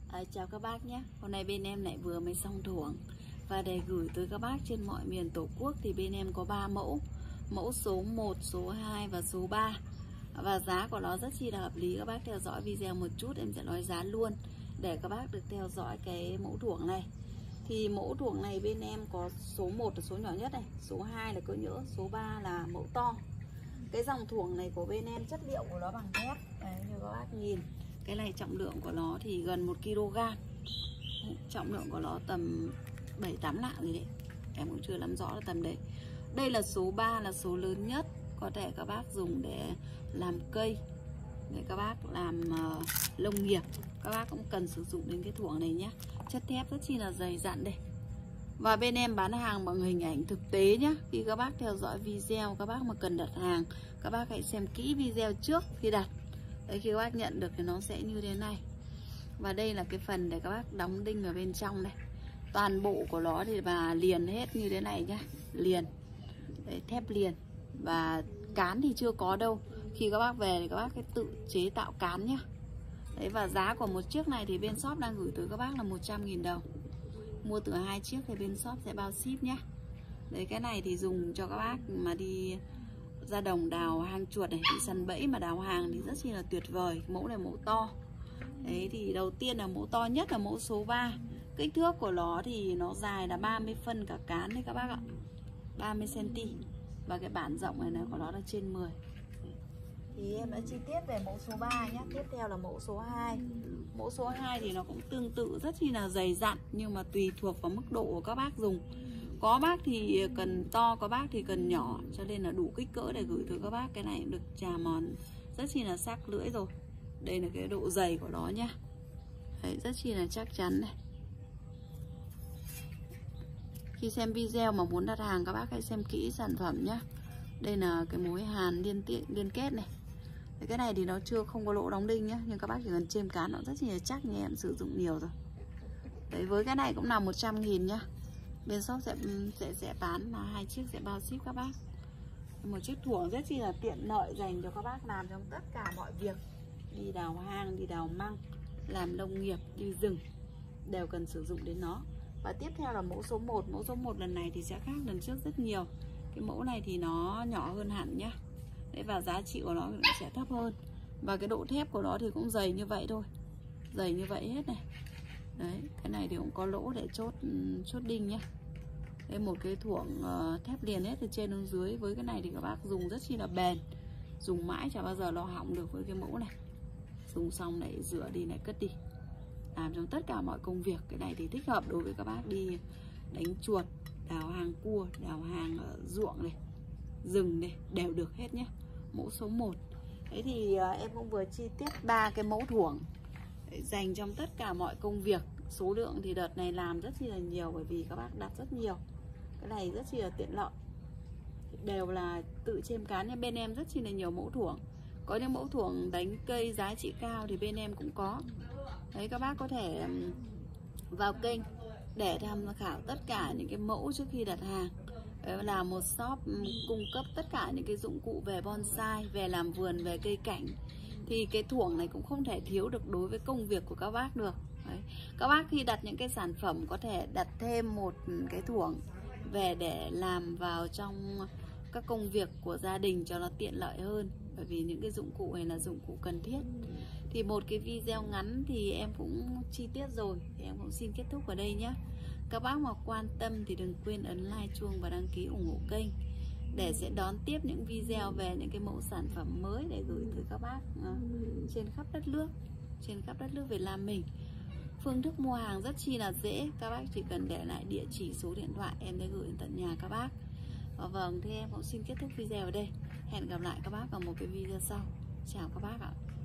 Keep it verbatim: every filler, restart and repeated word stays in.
À, chào các bác nhé. Hôm nay bên em lại vừa mới xong thuồng và để gửi tới các bác trên mọi miền Tổ quốc thì bên em có ba mẫu. Mẫu số một, số hai và số ba. Và giá của nó rất chi là hợp lý. Các bác theo dõi video một chút em sẽ nói giá luôn để các bác được theo dõi cái mẫu thuồng này. Thì mẫu thuồng này bên em có số một là số nhỏ nhất này, số hai là cỡ nhỡ, số ba là mẫu to. Cái dòng thuồng này của bên em chất liệu của nó bằng thép. Đấy, như các bác nhìn. Cái này trọng lượng của nó thì gần một ki lô gam. Trọng lượng của nó tầm bảy tám lạng gì đấy. Em cũng chưa nắm rõ là tầm đấy. Đây là số ba là số lớn nhất. Có thể các bác dùng để làm cây, để các bác làm uh, lông nghiệp. Các bác cũng cần sử dụng đến cái thuồng này nhé. Chất thép rất chi là dày dặn đây. Và bên em bán hàng bằng hình ảnh thực tế nhé. Khi các bác theo dõi video, các bác mà cần đặt hàng, các bác hãy xem kỹ video trước khi đặt. Đấy, khi các bác nhận được thì nó sẽ như thế này. Và đây là cái phần để các bác đóng đinh ở bên trong đây. Toàn bộ của nó thì bà liền hết như thế này nhá. Liền. Đấy, thép liền. Và cán thì chưa có đâu. Khi các bác về thì các bác hãy tự chế tạo cán nhá. Đấy, và giá của một chiếc này thì bên shop đang gửi tới các bác là một trăm nghìn đồng. Mua từ hai chiếc thì bên shop sẽ bao ship nhá. Đấy, cái này thì dùng cho các bác mà đi ra đồng đào hang chuột này, đi săn bẫy mà đào hàng thì rất chi là tuyệt vời. Mẫu này mẫu to. Đấy, thì đầu tiên là mẫu to nhất là mẫu số ba. Kích thước của nó thì nó dài là ba mươi phân cả cán đấy các bác ạ, ba mươi xăng ti mét. Và cái bản rộng này, này của nó là trên mười. Thì em đã chi tiết về mẫu số ba nhé. Tiếp theo là mẫu số hai. Mẫu số hai thì nó cũng tương tự rất chi là dày dặn, nhưng mà tùy thuộc vào mức độ của các bác dùng. Có bác thì cần to, có bác thì cần nhỏ, cho nên là đủ kích cỡ để gửi tới các bác. Cái này được chà mòn rất chi là sắc lưỡi rồi. Đây là cái độ dày của nó nhá. Đấy, rất chi là chắc chắn này. Khi xem video mà muốn đặt hàng, các bác hãy xem kỹ sản phẩm nhá. Đây là cái mối hàn liên tiện liên kết này. Đấy, cái này thì nó chưa không có lỗ đóng đinh nhá, nhưng các bác chỉ cần chêm cán nó rất chi là chắc, như em sử dụng nhiều rồi. Đấy, với cái này cũng là một trăm nghìn nhá. Bên shop sẽ, sẽ sẽ bán là hai chiếc sẽ bao ship các bác. Một chiếc thuồng rất chi là tiện lợi dành cho các bác làm trong tất cả mọi việc. Đi đào hang, đi đào măng, làm nông nghiệp, đi rừng đều cần sử dụng đến nó. Và tiếp theo là mẫu số một. Mẫu số một lần này thì sẽ khác lần trước rất nhiều. Cái mẫu này thì nó nhỏ hơn hẳn nhá. Đấy, và giá trị của nó cũng sẽ thấp hơn. Và cái độ thép của nó thì cũng dày như vậy thôi. Dày như vậy hết này. Đấy, cái này thì cũng có lỗ để chốt chốt đinh nhá. Đây, một cái thuồng uh, thép liền hết từ trên đến dưới. Với cái này thì các bác dùng rất chi là bền. Dùng mãi chả bao giờ lo hỏng được với cái mẫu này. Dùng xong lại rửa đi lại cất đi. Làm trong tất cả mọi công việc. Cái này thì thích hợp đối với các bác đi đánh chuột, đào hàng cua, đào hàng ở ruộng này, rừng này, đều được hết nhé. Mẫu số một. Thế thì uh, em cũng vừa chi tiết ba cái mẫu thuồng dành trong tất cả mọi công việc. Số lượng thì đợt này làm rất chi là nhiều, bởi vì các bác đặt rất nhiều. Cái này rất chi là tiện lợi. Đều là tự chêm cán, nhưng bên em rất chi là nhiều mẫu thuồng. Có những mẫu thuồng đánh cây giá trị cao thì bên em cũng có. Đấy, các bác có thể vào kênh để tham khảo tất cả những cái mẫu trước khi đặt hàng. Đấy là một shop cung cấp tất cả những cái dụng cụ về bonsai, về làm vườn, về cây cảnh. Thì cái thuồng này cũng không thể thiếu được đối với công việc của các bác được. Đấy. Các bác khi đặt những cái sản phẩm có thể đặt thêm một cái thuồng về để làm vào trong các công việc của gia đình cho nó tiện lợi hơn. Bởi vì những cái dụng cụ này là dụng cụ cần thiết. Thì một cái video ngắn thì em cũng chi tiết rồi, thì em cũng xin kết thúc ở đây nhé. Các bác mà quan tâm thì đừng quên ấn like, chuông và đăng ký ủng hộ kênh để sẽ đón tiếp những video về những cái mẫu sản phẩm mới để gửi tới các bác uh, trên khắp đất nước, trên khắp đất nước Việt Nam mình. Phương thức mua hàng rất chi là dễ, các bác chỉ cần để lại địa chỉ, số điện thoại, em sẽ gửi đến tận nhà các bác. Và vâng, thì em cũng xin kết thúc video ở đây. Hẹn gặp lại các bác ở một cái video sau. Chào các bác ạ.